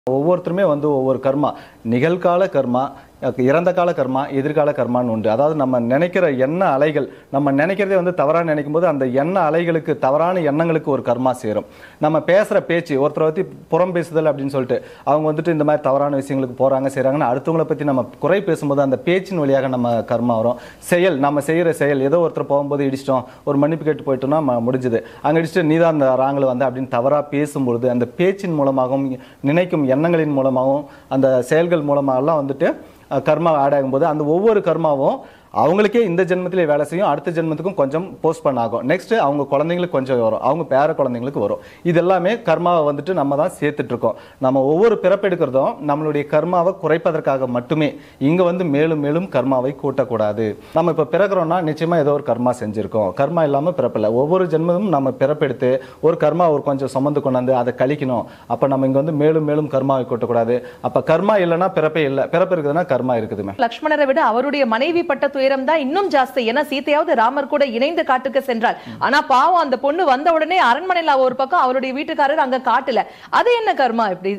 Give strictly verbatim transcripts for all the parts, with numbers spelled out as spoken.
ஒவ்வொருத்தருமே வந்து ஒவ்வொரு கர்மா, நிகழ்கால கர்மா, இறந்த கால கர்மா, எதிர்கால கர்மான்னு உண்டு. அதாவது நம்ம நினைக்கிற எண்ண அலைகள், நம்ம நினைக்கிறதே வந்து தவறாக நினைக்கும் போது அந்த எண்ண அலைகளுக்கு, தவறான எண்ணங்களுக்கு ஒரு கர்மா சேரும். நம்ம பேசுகிற பேச்சு, ஒருத்தரை பற்றி புறம் பேசுதல் அப்படின்னு சொல்லிட்டு அவங்க வந்துட்டு இந்த மாதிரி தவறான விஷயங்களுக்கு போகிறாங்க செய்கிறாங்கன்னு அடுத்தவங்களை பற்றி நம்ம குறை பேசும்போது அந்த பேச்சின் வழியாக நம்ம கர்மா வரும். செயல், நம்ம செய்கிற செயல், ஏதோ ஒருத்தர் போகும்போது இடிச்சிட்டோம், ஒரு மன்னிப்பு கேட்டு போயிட்டோம்னா முடிஞ்சுது, அங்கே இடிச்சுட்டு நீ தான் அந்த ராங்கில் வந்து அப்படின்னு தவறாக பேசும்பொழுது அந்த பேச்சின் மூலமாகவும் நினைக்கும் எண்ணங்களின் மூலமாகவும் அந்த செயல்கள் மூலமாகலாம் வந்துட்டு கர்மா ஆட் ஆகும்போது அந்த ஒவ்வொரு கர்மாவும் அவங்களுக்கே இந்த ஜென்மத்திலே வேலை செய்யும், அடுத்த ஜென்மத்துக்கும் கொஞ்சம் போஸ்ட் பண்ண ஆகும். நெக்ஸ்ட் அவங்க குழந்தைங்களுக்கு கொஞ்சம் வரும், அவங்க பேர குழந்தைங்களுக்கு வரும். இது எல்லாமே கர்மாவை வந்துட்டு நம்ம தான் சேர்த்துட்டு இருக்கோம். நம்ம ஒவ்வொரு பிறப்பெடுக்கிறதும் நம்மளுடைய கர்மாவை குறைப்பதற்காக மட்டுமே. இங்க வந்து மேலும் மேலும் கர்மாவை கூட்டக்கூடாது. நம்ம இப்ப பிறக்கிறோம்னா நிச்சயமா ஏதோ ஒரு கர்மா செஞ்சிருக்கோம். கர்மா இல்லாம பிறப்பில்லை. ஒவ்வொரு ஜென்மமும் நம்ம பிறப்பெடுத்து ஒரு கர்மா ஒரு கொஞ்சம் சுமந்து கொண்டாந்து அதை கழிக்கணும். அப்ப நம்ம இங்க வந்து மேலும் மேலும் கர்மாவை கூட்டக்கூடாது. அப்ப கர்மா இல்லைன்னா பிறப்பே இல்லை, பிறப்பு இருக்குதுன்னா கர்மா இருக்குதுமே. லக்ஷ்மணரை விட அவருடைய மனைவி பட்ட துயரம் தான் இன்னும் ஜாஸ்தி. ஏன்னா சீதையாவது ராமர் கூட இணைந்து காட்டுக்கு சென்றார். ஆனா பாவம் அந்த பொண்ணு வந்த உடனே அரண்மனையில ஒரு பக்கம், அவருடைய வீட்டுக்காரர் அங்க காட்டல. அது என்ன கர்மா? எப்படி?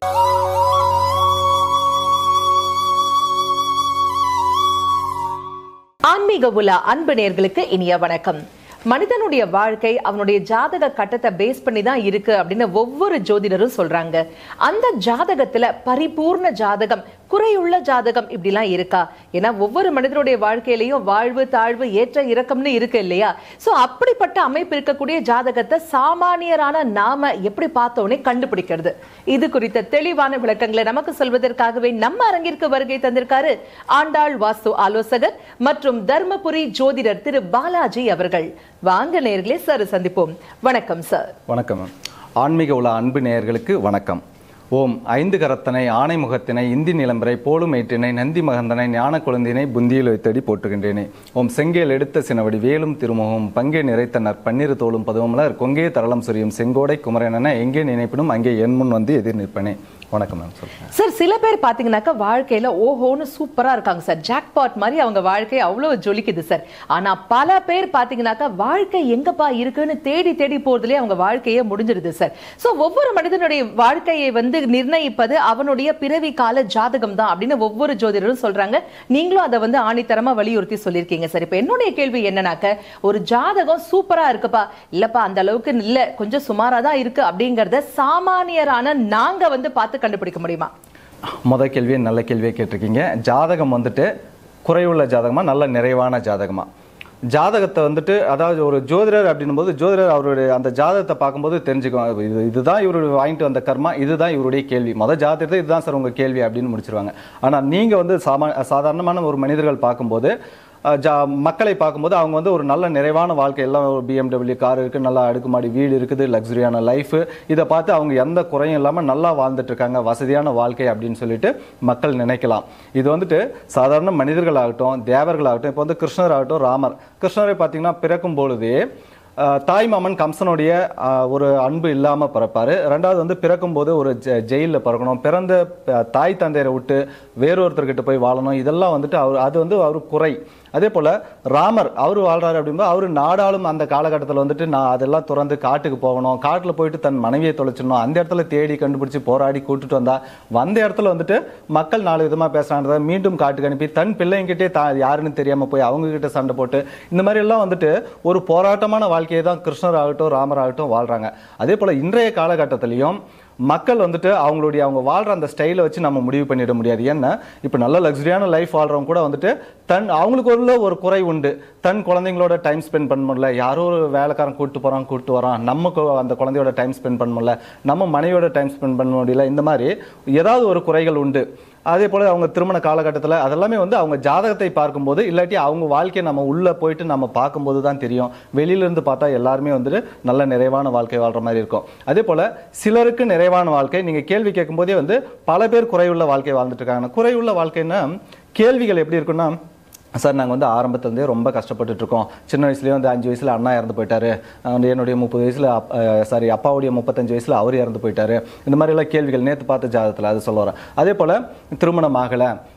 ஆன்மீக உலா அன்பு நேயர்களுக்கு இனிய வணக்கம். மனிதனுடைய வாழ்க்கை அவனுடைய ஜாதக கட்டத்தை பேஸ் பண்ணி தான் இருக்கு அப்படின்னு ஒவ்வொரு ஜோதிடரும் சொல்றாங்க. அந்த ஜாதகத்துல பரிபூர்ண ஜாதகம், குறையுள்ள ஜாதகம் இப்படிலாம் இருக்கா? ஏன்னா ஒவ்வொரு மனிதனுடைய வாழ்க்கையிலையும் வாழ்வு தாழ்வு ஏற்ற இறக்கம்னு இருக்கு இல்லையா? சோ அப்படிப்பட்ட அமைப்பு இருக்கக்கூடிய ஜாதகத்தை சாமானியரான நாம எப்படி பார்த்தோன்னே கண்டுபிடிக்கிறது? இது குறித்த தெளிவான விளக்கங்களை நமக்கு சொல்வதற்காகவே நம்ம அரங்கிற்கு வருகை தந்திருக்காரு ஆண்டாள் வாஸ்து ஆலோசகர் மற்றும் தர்மபுரி ஜோதிடர் திரு பாலாஜி அவர்கள். வாங்க நேயர்களே, சார் சந்திப்போம். வணக்கம் சார். வணக்கம். ஆன்மீக உலா அன்பு நேயர்களுக்கு வணக்கம். ஓம் ஐந்து கரத்தனை, ஆணை முகத்தினை, இந்தி நிலம்பரை, போலும் ஏற்றினை, நந்தி மகந்தனை, ஞான குழந்தினை புந்தியில் வைத்தடி போற்றுகின்றேனே. ஓம் செங்கேல் எடுத்த சினவடி வேலும் திருமுகம், பங்கே நிறைத்தனர் பன்னிரு தோளும் பதுவமலர், கொங்கே தரளம் சுரியும் செங்கோடை குமரனென எங்கே நினைப்பினும் அங்கே என் முன் வந்து எதிர் நிற்பனே. வணக்கம் மேம். சொல்லுங்க சார். சில பேர் பாத்தீங்கன்னாக்கா வாழ்க்கையில ஓஹோன்னு சூப்பரா இருக்காங்க சார். ஜாக்பாட் மாதிரி அவங்க வாழ்க்கை அவ்வளவு ஜொலிக்குது சார். ஆனா பல பேர் பாத்தீங்கன்னாக்கா வாழ்க்கை எங்கப்பா இருக்குன்னு தேடி தேடி போறதுலயே அவங்க வாழ்க்கையே முடிஞ்சிருது சார். சோ ஒவ்வொரு மனிதனுடைய வாழ்க்கையை வந்து நிர்ணயிப்பது அவனுடைய பிறவி கால ஜாதகம் தான் அப்படின்னு ஒவ்வொரு ஜோதிடரும் சொல்றாங்க. நீங்களும் அதை வந்து ஆணித்தரமா வலியுறுத்தி சொல்லியிருக்கீங்க சார். இப்ப என்னுடைய கேள்வி என்னன்னாக்க, ஒரு ஜாதகம் சூப்பரா இருக்குப்பா, இல்லப்பா அந்த அளவுக்கு இல்ல, கொஞ்சம் சுமாரா தான் இருக்கு அப்படிங்கறத சாமானியரான நாங்க வந்து பார்த்து கண்டுபிடிக்க முடியுமா? முத கேள்வியே நல்ல கேள்வியை கேட்டிருக்கீங்க. ஜாதகம் வந்துட்டு குறைவுள்ள ஜாதகமா, நல்ல நிறைவான ஜாதகமா? ஜாதகத்தை வந்துட்டு, அதாவது ஒரு ஜோதிடர் அப்படின்னும் போது ஜோதிடர் அவருடைய அந்த ஜாதகத்தை பார்க்கும்போது தெரிஞ்சுக்குவாங்க, இது இதுதான் இவரு வாங்கிட்டு வந்த கர்மா, இதுதான் இவருடைய கேள்வி. மொதல் ஜாதகத்தை இதுதான் சார் உங்க கேள்வி அப்படின்னு முடிச்சிருவாங்க. ஆனால் நீங்க வந்து சாமா சாதாரணமான ஒரு மனிதர்கள் பார்க்கும்போது, ஜா மக்களை பார்க்கும்போது அவங்க வந்து ஒரு நல்ல நிறைவான வாழ்க்கை, எல்லாம் ஒரு பிஎம்டபிள்யூ கார் இருக்குது, நல்லா அடுக்குமாடி வீடு இருக்குது, லக்ஸரியான லைஃபு, இதை பார்த்து அவங்க எந்த குறையும் இல்லாமல் நல்லா வாழ்ந்துட்டு இருக்காங்க, வசதியான வாழ்க்கை அப்படின்னு சொல்லிட்டு மக்கள் நினைக்கலாம். இது வந்துட்டு சாதாரண மனிதர்களாகட்டும், தேவர்களாகட்டும், இப்போ வந்து கிருஷ்ணர் ஆகட்டும், ராமர், கிருஷ்ணரை பார்த்தீங்கன்னா பிறக்கும் பொழுதே தாய் மாமன் கம்சனுடைய ஒரு அன்பு இல்லாமல் பிறப்பார். ரெண்டாவது வந்து பிறக்கும்போது ஒரு ஜெயிலில் பிறக்கணும், பிறந்த தாய் தந்தையரை விட்டு வேறொருத்தர்கிட்ட போய் வாழணும், இதெல்லாம் வந்துட்டு அவர் அது வந்து அவர் குறை. அதே போல் ராமர் அவர் வாழ்றாரு அப்படின்போது அவர் நாடாளும் அந்த காலகட்டத்தில் வந்துட்டு நான் அதெல்லாம் துறந்து காட்டுக்கு போகணும், காட்டில் போயிட்டு தன் மனைவியை தொலைச்சிடணும், அந்த இடத்துல தேடி கண்டுபிடிச்சி போராடி கூட்டுட்டு வந்தா, வந்த இடத்துல வந்துட்டு மக்கள் நாலு விதமாக பேசுறாங்க, மீண்டும் காட்டுக்கு அனுப்பி தன் பிள்ளைங்கிட்டே தா யாருன்னு தெரியாமல் போய் அவங்க கிட்ட சண்டை போட்டு, இந்த மாதிரி எல்லாம் வந்துட்டு ஒரு போராட்டமான வாழ்க்கையை தான் கிருஷ்ணர் ஆகட்டும் ராமர் ஆகட்டும் வாழ்றாங்க. அதே போல் இன்றைய காலகட்டத்திலையும் மக்கள் வந்துட்டு அவங்களுடைய அவங்க வாழ்ற அந்த ஸ்டைலை வச்சு நம்ம முடிவு பண்ணிட முடியாது. ஏன்னா இப்போ நல்ல லக்ஸரியான லைஃப் வாழ்றவங்க கூட வந்துட்டு தன் அவங்களுக்கு உள்ள ஒரு குறை உண்டு. தன் குழந்தைங்களோட டைம் ஸ்பெண்ட் பண்ண முடியல, யாரோ ஒரு வேலைக்காரன் கூப்பிட்டு போகிறான் கூப்பிட்டு வரான், நமக்கு அந்த குழந்தையோட டைம் ஸ்பெண்ட் பண்ண முடியல, நம்ம மனைவியோட டைம் ஸ்பெண்ட் பண்ண முடியல, இந்த மாதிரி ஏதாவது ஒரு குறைகள் உண்டு. அதே போல் அவங்க திருமண காலகட்டத்தில் அதெல்லாமே வந்து அவங்க ஜாதகத்தை பார்க்கும்போது, இல்லாட்டி அவங்க வாழ்க்கையை நம்ம உள்ளே போயிட்டு நம்ம பார்க்கும்போது தான் தெரியும். வெளியிலேருந்து பார்த்தா எல்லாருமே வந்துட்டு நல்ல நிறைவான வாழ்க்கை வாழ்கிற மாதிரி இருக்கும். அதே போல் சிலருக்கு நிறைவான வாழ்க்கை, நீங்கள் கேள்வி கேட்கும்போதே வந்து பல பேர் குறையுள்ள வாழ்க்கை வாழ்ந்துட்டு இருக்காங்க. குறையுள்ள வாழ்க்கைன்னா கேள்விகள் எப்படி இருக்குன்னா, சார் நாங்கள் வந்து ஆரம்பத்துலேருந்தே ரொம்ப கஷ்டப்பட்டுட்டு இருக்கோம், சின்ன வயசுலேயே வந்து அஞ்சு வயசில் அண்ணா இறந்து போயிட்டாரு, என்னுடைய முப்பது வயசில் சாரி அப்பாவுடைய முப்பத்தஞ்சு வயசில் அவர் இறந்து போயிட்டாரு, இந்த மாதிரிலாம் கேள்விகள் நேற்று பார்த்த ஜாதகத்தில் அது சொல்ல வரேன். அதே போல் திருமணம் ஆகலை,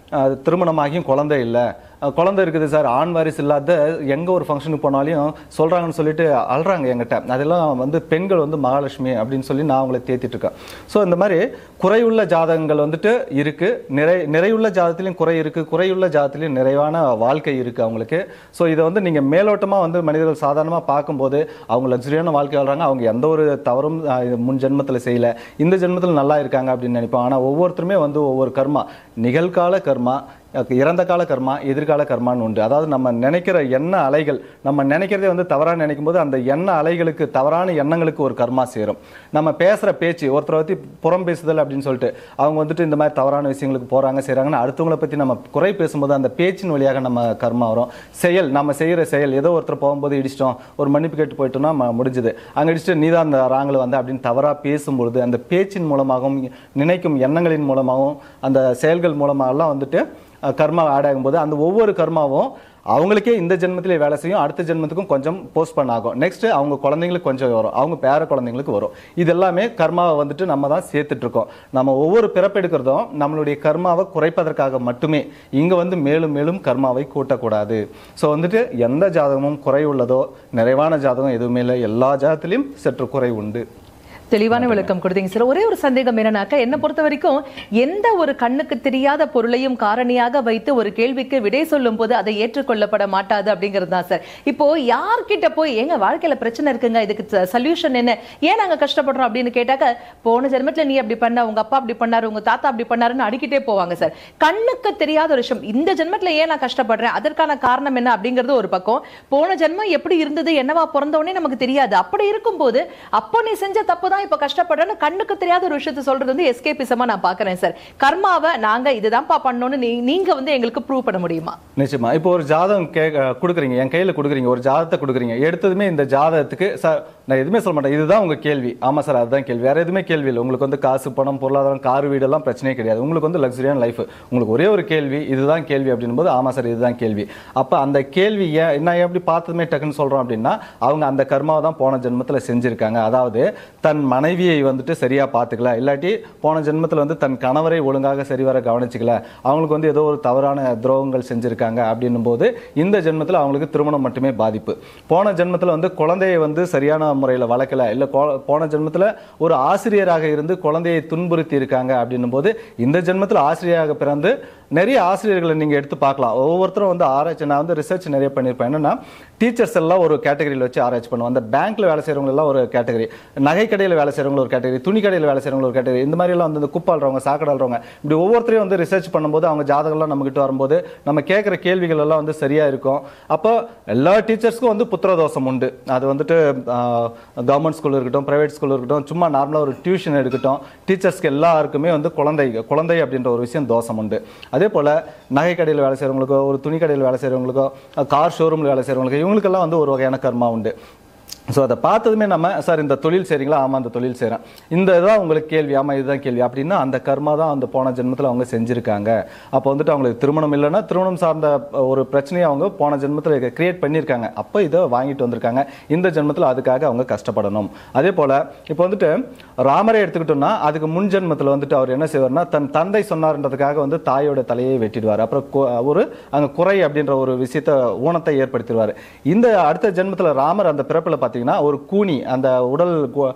திருமணமாகியும் குழந்தை இல்லை, குழந்தை இருக்குது சார், ஆண் வாரிசு இல்லாத எங்கே ஒரு ஃபங்க்ஷனுக்கு போனாலையும் சொல்கிறாங்கன்னு சொல்லிட்டு அழுறாங்க எங்கிட்ட. அதெல்லாம் வந்து பெண்கள் வந்து மகாலட்சுமி அப்படின்னு சொல்லி நான் அவங்களை தேத்திட்டு இருக்கேன். ஸோ இந்த மாதிரி குறையுள்ள ஜாதகங்கள் வந்துட்டு இருக்குது, நிறை நிறையுள்ள ஜாதகத்திலையும் குறை இருக்குது, குறையுள்ள ஜாதகத்திலையும் நிறைவான வாழ்க்கை இருக்குது அவங்களுக்கு. ஸோ இதை வந்து நீங்கள் மேலோட்டமாக வந்து மனிதர்கள் சாதாரணமாக பார்க்கும்போது அவங்க லக்ஸரியான வாழ்க்கை வாழ்கிறாங்க, அவங்க எந்த ஒரு தவறும் முன் ஜென்மத்தில் செய்யலை, இந்த ஜென்மத்தில் நல்லா இருக்காங்க அப்படின்னு நினைப்போம். ஆனால் ஒவ்வொருத்தருமே வந்து ஒவ்வொரு கர்மா, நிகழ்கால கர்மா, இறந்த கால கர்மா, எதிர்கால கர்மான்னு உண்டு. அதாவது நம்ம நினைக்கிற எண்ண அலைகள், நம்ம நினைக்கிறதே வந்து தவறாக நினைக்கும் போது அந்த எண்ண அலைகளுக்கு, தவறான எண்ணங்களுக்கு ஒரு கர்மா சேரும். நம்ம பேசுகிற பேச்சு, ஒருத்தரை பற்றி புறம் பேசுதல் அப்படின்னு சொல்லிட்டு அவங்க வந்துட்டு இந்த மாதிரி தவறான விஷயங்களுக்கு போகிறாங்க செய்கிறாங்கன்னு அடுத்தவங்களை பற்றி நம்ம குறை பேசும்போது அந்த பேச்சின் வழியாக நம்ம கர்மா வரும். செயல், நம்ம செய்கிற செயல், ஏதோ ஒருத்தர் போகும்போது இடிச்சிட்டோம், ஒரு மன்னிப்பு கேட்டு போயிட்டோம்னா முடிஞ்சுது, அங்கே இடிச்சுட்டு நீ தான் அந்த ராங்கில் வந்து அப்படின்னு தவறாக பேசும்பொழுது அந்த பேச்சின் மூலமாகவும் நினைக்கும் எண்ணங்களின் மூலமாகவும் அந்த செயல்கள் மூலமாகலாம் வந்துட்டு கர்மா ஆட் ஆகும்போது அந்த ஒவ்வொரு கர்மாவும் அவங்களுக்கே இந்த ஜென்மத்திலே வேலை செய்யும், அடுத்த ஜென்மத்துக்கும் கொஞ்சம் போஸ்ட் பண்ண ஆகும், நெக்ஸ்ட் அவங்க குழந்தைங்களுக்கு கொஞ்சம் வரும், அவங்க பேர குழந்தைங்களுக்கு வரும். இது எல்லாமே கர்மாவை வந்துட்டு நம்ம தான் சேர்த்துட்டு இருக்கோம். நம்ம ஒவ்வொரு பிறப்பெடுக்கிறதும் நம்மளுடைய கர்மாவை குறைப்பதற்காக மட்டுமே. இங்கே வந்து மேலும் மேலும் கர்மாவை கூட்டக்கூடாது. ஸோ வந்துட்டு எந்த ஜாதகமும் குறை உள்ளதோ, நிறைவான ஜாதகம் எதுவுமே இல்லை, எல்லா ஜாதகத்திலையும் சற்று குறை உண்டு. தெளிவான விளக்கம் கொடுத்தீங்க சார். ஒரே ஒரு சந்தேகம் என்னன்னாக்கா, என்ன பொறுத்த வரைக்கும் எந்த ஒரு கண்ணுக்கு தெரியாத பொருளையும் காரணியாக வைத்து ஒரு கேள்விக்கு விடை சொல்லும் போது அதை ஏற்றுக்கொள்ளப்பட மாட்டாது அப்படிங்கிறது தான் சார். இப்போ யார்கிட்ட போய் எங்க வாழ்க்கையில பிரச்சனை இருக்குங்க, இதுக்கு சொல்யூஷன் என்ன, ஏன் நாங்க கஷ்டப்படுறோம் அப்படின்னு கேட்டாக்க, போன ஜென்மத்துல நீ அப்படி பண்ண, உங்க அப்பா அப்படி பண்ணாரு, உங்க தாத்தா அப்படி பண்ணாருன்னு அடிக்கிட்டே போவாங்க சார். கண்ணுக்கு தெரியாத ஒரு விஷயம், இந்த ஜென்மத்துல ஏன் நான் கஷ்டப்படுறேன், அதற்கான காரணம் என்ன அப்படிங்கிறது ஒரு பக்கம். போன ஜென்மம் எப்படி இருந்தது, என்னவா பிறந்தவனே நமக்கு தெரியாது. அப்படி இருக்கும் போது அப்போ நீ செஞ்ச தப்பு இப்ப கஷ்டப்படுறேன்னு கண்ணுக்கு தெரியாத ஒரு விஷயத்தை சொல்றது வந்து எஸ்கேபிசமா நான் பாக்குறேன் சார். கர்மாவை நாங்க இதுதான்ப்பா பண்ணணும்னு நீங்க வந்து எங்களுக்கு ப்ரூவ் பண்ண முடியுமா? நிச்சயமா. இப்போ ஒரு ஜாதகம் கொடுக்குறீங்க, என் கையில கொடுக்குறீங்க, ஒரு ஜாதகத்தை கொடுக்குறீங்க, எடுத்ததுமே இந்த ஜாதகத்துக்கு சார் நான் எதுவுமே சொல்ல மாட்டேன், இதுதான் உங்க கேள்வி, ஆமா சார் அதுதான் கேள்வி, வேற எதுவுமே கேள்வி இல்லை. உங்களுக்கு வந்து காசு, பணம், பொருளாதாரம், கார், வீடு எல்லாம் பிரச்சனையே கிடையாது, உங்களுக்கு வந்து லக்ஸரியான லைஃப், உங்களுக்கு ஒரே ஒரு கேள்வி, இதுதான் கேள்வி அப்படின்னும் போது ஆமா சார் இதுதான் கேள்வி. அப்ப அந்த கேள்வி நான் எப்படி பார்த்ததுமே டக்குன்னு சொல்றோம் அப்படின்னா, அவங்க அந்த கர்மாவை தான் போன ஜென்மத்துல செஞ்சிருக்காங்க. அதாவது தன் மனைவியை வந்துட்டு சரியா பாத்துக்கல, இல்லாட்டி போன ஜென்மத்துல வந்து தன் கணவரை ஒழுங்காக சரிவர கவனிச்சுக்கல, அவங்களுக்கு வந்து ஏதோ ஒரு தவறான துரோகங்கள் செஞ்சிருக்காங்க அப்படின்னும் போது இந்த ஜென்மத்துல அவங்களுக்கு திருமணம் மட்டுமே பாதிப்பு. போன ஜென்மத்துல வந்து குழந்தையை வந்து சரியான முறையில் வளர்க்கல, இல்லை போன ஜென்மத்தில் ஒரு ஆசிரியராக இருந்து குழந்தையை துன்புறுத்தி இருக்காங்க அப்படின்னும் போது இந்த ஜென்மத்தில் ஆசிரியராக பிறந்து நிறைய ஆசிரியர்களை நீங்கள் எடுத்து பார்க்கலாம். ஒவ்வொருத்தரும் வந்து ஆராய்ச்சி, நான் வந்து ரிசர்ச் நிறைய பண்ணியிருப்பேன். என்னன்னா டீச்சர்ஸ் எல்லாம் ஒரு கேட்டகரியில் வச்சு ஆராய்ச்சி பண்ணுவோம். அந்த பேங்க்ல வேலை செய்கிறவங்க எல்லாம் ஒரு கேட்டகரி, நகை கடையில் வேலை செய்கிறவங்க ஒரு கேட்டகரி, துணி கடையில் வேலை செய்கிறவங்க ஒரு கேட்டகரி, இந்த மாதிரி எல்லாம் வந்து குப்பாடுறவங்க, சாக்கடாடுறவங்க, இப்படி ஒவ்வொருத்தரையும் வந்து ரிசர்ச் பண்ணும்போது அவங்க ஜாதகம்லாம் நம்மகிட்ட வரும்போது நம்ம கேட்குற கேள்விகள் எல்லாம் வந்து சரியா இருக்கும். அப்போ எல்லா டீச்சர்ஸ்க்கும் வந்து புத்திரதோஷம் உண்டு. அது வந்துட்டு கவர்மெண்ட் ஸ்கூல் இருக்கட்டும், பிரைவேட் ஸ்கூல் இருக்கட்டும், சும்மா நார்மலாக ஒரு டியூஷன் எடுக்கட்டும், டீச்சர்ஸ்க்கு எல்லாருக்குமே வந்து குழந்தை குழந்தை அப்படின்ற ஒரு விஷயம் தோஷம் உண்டு. அதே போல் நகை கடையில் வேலை செய்கிறவங்களுக்கோ, ஒரு துணி கடையில் வேலை செய்கிறவங்களுக்கோ, கார் ஷோரூமில் வேலை செய்கிறவங்களுக்கோ, இவங்களுக்கெல்லாம் வந்து ஒரு வகையான கர்மா உண்டு. ஸோ அதை பார்த்ததுமே நம்ம சார் இந்த தொழில் செய்கிறீங்களா, ஆமாம் அந்த தொழில் செய்கிறேன், இந்த இதான் உங்களுக்கு கேள்வி, ஆமாம் இதுதான் கேள்வி அப்படின்னா அந்த கர்மா தான் அந்த போன ஜென்மத்தில் அவங்க செஞ்சுருக்காங்க. அப்போ வந்துட்டு அவங்களுக்கு திருமணம் இல்லைன்னா திருமணம் சார்ந்த ஒரு பிரச்சனையை அவங்க போன ஜென்மத்தில் கிரியேட் பண்ணியிருக்காங்க, அப்போ இதை வாங்கிட்டு வந்திருக்காங்க, இந்த ஜென்மத்தில் அதுக்காக அவங்க கஷ்டப்படணும். அதே போல் இப்போ வந்துட்டு ராமரை எடுத்துக்கிட்டோம்னா அதுக்கு முன் ஜென்மத்தில் வந்துட்டு அவர் என்ன செய்வார்னா தன் தந்தை சொன்னார்ன்றதுக்காக வந்து தாயோட தலையை வெட்டிடுவார். அப்புறம் ஒரு அங்கே குறை அப்படின்ற ஒரு விஷயத்தை ஊனத்தை ஏற்படுத்திடுவார். இந்த அடுத்த ஜென்மத்தில் ராமர் அந்த பிறப்பில் பார்த்தீங்கன்னா ஒரு கூனி, அந்த உடல்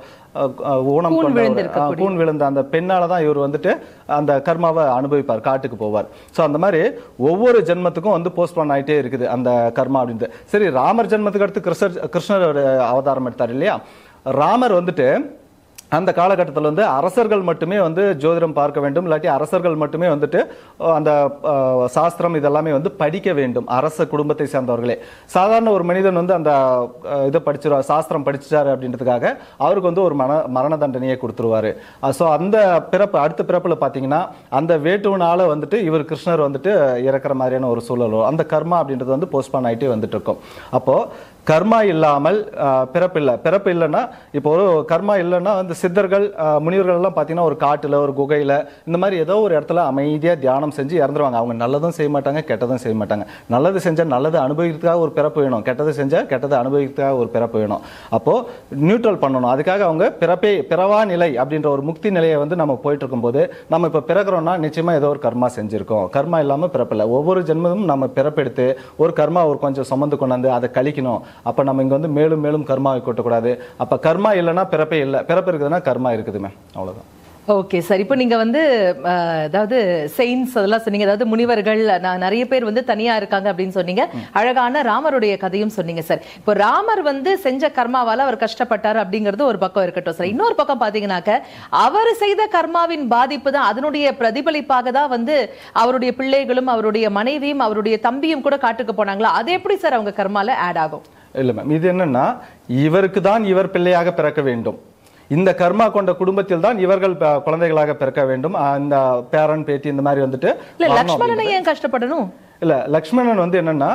ஊனம் கொண்ட கூன் விழுந்த அந்த பெண்ணால தான் இவர் வந்துட்டு அந்த கர்மாவை அனுபவிப்பார், காட்டுக்கு போவார். ஸோ அந்த மாதிரி ஒவ்வொரு ஜென்மத்துக்கும் வந்து போஸ்ட்போன் ஆகிட்டே இருக்குது அந்த கர்மா அப்படின்ட்டு. சரி, ராமர் ஜென்மத்துக்கு அடுத்து கிருஷ்ணர் கிருஷ்ணர் அவதாரம் எடுத்தார் இல்லையா, ராமர் வந்துட்டு அந்த காலகட்டத்தில் வந்து அரசர்கள் மட்டுமே வந்து ஜோதிடம் பார்க்க வேண்டும், இல்லாட்டி அரசர்கள் மட்டுமே வந்துட்டு அந்த சாஸ்திரம் இதெல்லாமே வந்து படிக்க வேண்டும், அரச குடும்பத்தை சேர்ந்தவர்களே. சாதாரண ஒரு மனிதன் வந்து அந்த இதை படிச்சிருவார், சாஸ்திரம் படிச்சிட்டாரு அப்படின்றதுக்காக அவருக்கு வந்து ஒரு மன மரண தண்டனையை கொடுத்துருவாரு. ஸோ அந்த பிறப்பு அடுத்த பிறப்பில் பார்த்தீங்கன்னா அந்த வேட்டுவனால வந்துட்டு இவர் கிருஷ்ணர் வந்துட்டு இறக்குற மாதிரியான ஒரு சூழல், அந்த கர்மா அப்படின்றது வந்து போஸ்ட்பான் ஆகிட்டே வந்துட்டு இருக்கும். அப்போ கர்மா இல்லாமல் பிறப்பு இல்லை. பிறப்பு இல்லைன்னா இப்போ ஒரு கர்மா இல்லைன்னா வந்து சித்தர்கள் முனிவர்கள் எல்லாம் பார்த்தீங்கன்னா ஒரு காட்டில் ஒரு குகையில் இந்த மாதிரி ஏதோ ஒரு இடத்துல அமைதியாக தியானம் செஞ்சு இறந்துருவாங்க. அவங்க நல்லதும் செய்ய மாட்டாங்க, கெட்டதும் செய்ய மாட்டாங்க. நல்லது செஞ்சால் நல்லது அனுபவிக்கிறதுக்காக ஒரு பிறப்பு வேணும், கெட்டது செஞ்சால் கெட்டது அனுபவிக்கிறதுக்காக ஒரு பிறப்பு வேணும். அப்போது நியூட்ரல் பண்ணணும். அதுக்காக அவங்க பிறப்பே பிறவா நிலை அப்படின்ற ஒரு முக்தி நிலையை வந்து நம்ம போயிட்டு இருக்கும்போது நம்ம இப்போ பிறக்கிறோம்னா நிச்சயமாக ஏதோ ஒரு கர்மா செஞ்சுருக்கோம். கர்மா இல்லாமல் பிறப்பில்லை. ஒவ்வொரு ஜென்மமும் நம்ம பிறப்பெடுத்து ஒரு கர்மா ஒரு கொஞ்சம் சுமந்து கொண்டாந்து அதை கழிக்கணும். அப்ப நம்ம இங்க வந்து மேலும் மேலும் கர்மாவை கொட்டக்கூடாது. அப்ப கர்மா இல்லைன்னா பிறப்பே இல்லை, பிறப்பு இருக்குதுன்னா கர்மா இருக்குதுமே, அவ்வளவுதான். ஓகே சார், இப்போ நீங்க வந்து அதாவது செயின்ஸ் அதெல்லாம் சொன்னீங்க, அதாவது முனிவர்கள் நிறைய பேர் வந்து தனியா இருக்காங்க அப்படின்னு சொன்னீங்க. அழகான ராமருடைய கதையும் சொன்னீங்க சார். இப்போ ராமர் வந்து செஞ்ச கர்மாவால அவர் கஷ்டப்பட்டார் அப்படிங்கிறது ஒரு பக்கம் இருக்கட்டும் சார். இன்னொரு பக்கம் பாத்தீங்கன்னாக்க அவர் செய்த கர்மாவின் பாதிப்பு தான், அதனுடைய பிரதிபலிப்பாக தான் வந்து அவருடைய பிள்ளைகளும் அவருடைய மனைவியும் அவருடைய தம்பியும் கூட காட்டுக்கு போனாங்களா? அது எப்படி சார் அவங்க கர்மால ஆட் ஆகும்? இல்ல மேம், இது என்னன்னா இவருக்கு தான் இவர் பிள்ளையாக பிறக்க வேண்டும். இந்த கர்மா கொண்ட குடும்பத்தில் தான் இவர்கள் குழந்தைகளாக பிறக்க வேண்டும். இந்த பேரன் பேத்தி இந்த மாதிரி வந்துட்டு லக்ஷ்மணனை ஏன் கஷ்டப்படணும்? இல்ல, லக்ஷ்மணன் வந்து என்னன்னா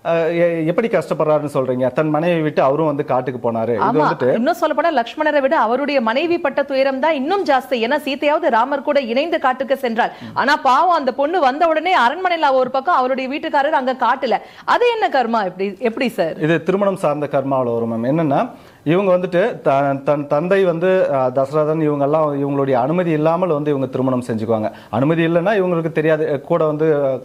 எப்படி கஷ்டப்படுறாருன்னு சொல்றீங்க? தன் மனைவி விட்டு அவரும் வந்து காட்டுக்கு போனாரு. இது வந்துட்டு இன்னும் சொல்லப்போனா லக்ஷ்மணரை விட அவருடைய மனைவி பட்ட துயரம் தான் இன்னும் ஜாஸ்தி. ஏன்னா சீதையாவது ராமர் கூட இணைந்து காட்டுக்கு சென்றாள். ஆனா பாவம் அந்த பொண்ணு வந்த உடனே அரண்மனையில ஒரு பக்கம், அவருடைய வீட்டுக்காரர் அங்க காட்டுல. அது என்ன கர்மா? எப்படி எப்படி சார் இது திருமணம் சார்ந்த கர்மாவில் வரும் மேம். என்னன்னா இவங்க வந்துட்டு தன் தந்தை வந்து தசரதன் இவங்க எல்லாம் இவங்களுடைய அனுமதி இல்லாமல் வந்து இவங்க திருமணம் செஞ்சுக்குவாங்க. அனுமதி இல்லைன்னா இவங்களுக்கு தெரியாது. கூட வந்து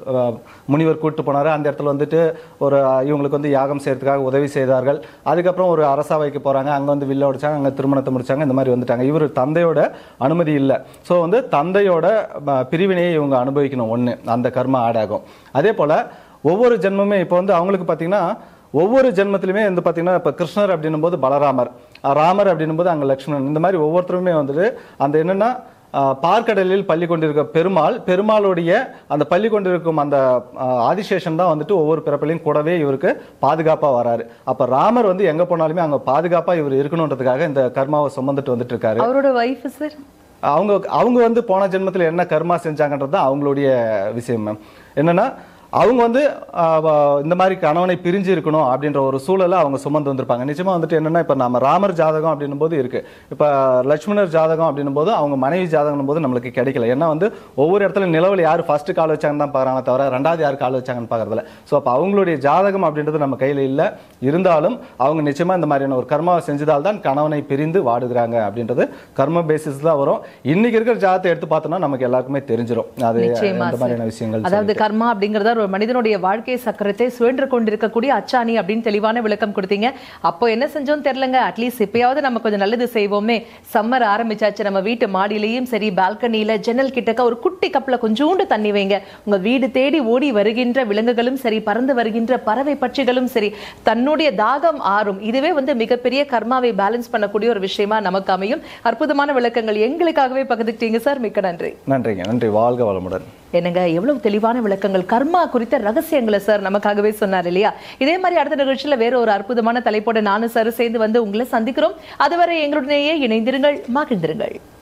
முனிவர் கூட்டு போனாரு. அந்த இடத்துல வந்துட்டு ஒரு இவங்களுக்கு வந்து யாகம் செய்யறதுக்காக உதவி செய்தார்கள். அதுக்கப்புறம் ஒரு அரசாவைக்கு போறாங்க, அங்க வந்து வில்ல உடைச்சாங்க, அங்க திருமணத்தை முடிச்சாங்க, இந்த மாதிரி வந்துட்டாங்க. இவர் தந்தையோட அனுமதி இல்லை. ஸோ வந்து தந்தையோட பிரிவினையை இவங்க அனுபவிக்கணும். ஒண்ணு அந்த கர்மா ஆட் ஆகும். அதே போல ஒவ்வொரு ஜென்மமே இப்போ வந்து அவங்களுக்கு பார்த்தீங்கன்னா ஒவ்வொரு ஜென்மத்திலுமே வந்து பார்த்தீங்கன்னா இப்போ கிருஷ்ணர் அப்படின்னும் போது பலராமர், ராமர் அப்படின்னும் போது அங்கே லக்ஷ்மணன், இந்த மாதிரி ஒவ்வொருத்தருமே வந்துட்டு அந்த என்னன்னா பார்க்கடலில் பள்ளி கொண்டிருக்க பெருமாள், பெருமாளுடைய அந்த பள்ளி கொண்டிருக்கும் அந்த ஆதிசேஷன் தான் வந்துட்டு ஒவ்வொரு பிறப்பிலையும் கூடவே இவருக்கு பாதுகாப்பா வராரு. அப்ப ராமர் வந்து எங்க போனாலுமே அங்க பாதுகாப்பா இவர் இருக்கணும்ன்றதுக்காக இந்த கர்மாவை சுமந்துட்டு வந்துட்டு இருக்காரு. அவரோட வைஃப் சார் அவங்க அவங்க வந்து போன ஜென்மத்தில் என்ன கர்மா செஞ்சாங்கன்றது தான் அவங்களுடைய விஷயம் மேம். என்னன்னா அவங்க வந்து இந்த மாதிரி கணவனை பிரிஞ்சு இருக்கணும் அப்படின்ற ஒரு சூழலை அவங்க சுமந்து வந்திருப்பாங்க. நிச்சயமா வந்துட்டு என்னன்னா இப்ப நம்ம ராமர் ஜாதகம் அப்படின்னும் போது இருக்கு, இப்ப லட்சுமணர் ஜாதகம் அப்படின்னும் போது அவங்க மனைவி ஜாதகம் போது நம்மளுக்கு கிடைக்கல. ஏன்னா வந்து ஒவ்வொரு இடத்துல நிலவில் யாரு ஃபர்ஸ்ட் கால் வச்சாங்கன்னு தான் பாக்குறாங்க தவிர ரெண்டாவது யாரு கால் வச்சாங்கன்னு பாக்குறதுல. ஸோ அப்ப அவங்களுடைய ஜாதகம் அப்படின்றது நம்ம கையில இல்லை. இருந்தாலும் அவங்க நிச்சயமா இந்த மாதிரியான ஒரு கர்மாவை செஞ்சதால் தான் கணவனை பிரிந்து வாடுகிறாங்க அப்படின்றது கர்ம பேசிஸ் தான் வரும். இன்னைக்கு இருக்கிற ஜாதகத்தை எடுத்து பார்த்தோம்னா நமக்கு எல்லாருக்குமே தெரிஞ்சிடும் அது இந்த மாதிரியான விஷயங்கள். அதாவது கர்மா அப்படிங்கறத மனிதனுடைய வாழ்க்கை சக்கரத்தை சுழன்று கொண்டிருக்கக்கூடிய அச்சாணி அப்படின்னு தெளிவான விளக்கம் கொடுத்தீங்க. அப்போ என்ன செஞ்சோம் தெரியலங்க, அட்லீஸ்ட் இப்பயாவது நம்ம கொஞ்சம் நல்லது செய்வோமே. சம்மர் ஆரம்பிச்சாச்சு, நம்ம வீட்டு மாடியிலையும் சரி பால்கனியில ஜன்னல் கிட்டக்க ஒரு குட்டி கப்ல கொஞ்சோண்டு தண்ணி வைங்க. உங்க வீடு தேடி ஓடி வருகின்ற விலங்குகளும் சரி, பறந்து வருகின்ற பறவை பட்சிகளும் சரி, தன்னுடைய தாகம் ஆறும். இதுவே வந்து மிகப்பெரிய கர்மாவை பேலன்ஸ் பண்ணக்கூடிய ஒரு விஷயமா நமக்கு அமையும். அற்புதமான விளக்கங்கள் எங்களுக்காகவே பகிர்ந்துட்டீங்க சார், மிக்க நன்றி. நன்றிங்க, நன்றி. வாழ்க வளமுடன். என்னங்க எவ்வளவு தெளிவான விளக்கங்கள், கர்மா குறித்த ரகசியங்களை சார் நமக்காகவே சொன்னார் இல்லையா? இதே மாதிரி அடுத்த நிகழ்ச்சியில வேற ஒரு அற்புதமான தலைப்போட நானும் சார் சேர்ந்து வந்து உங்களை சந்திக்கிறோம். அதுவரை எங்களுடனேயே இணைந்திருங்கள், மகிழ்ந்திருங்கள்.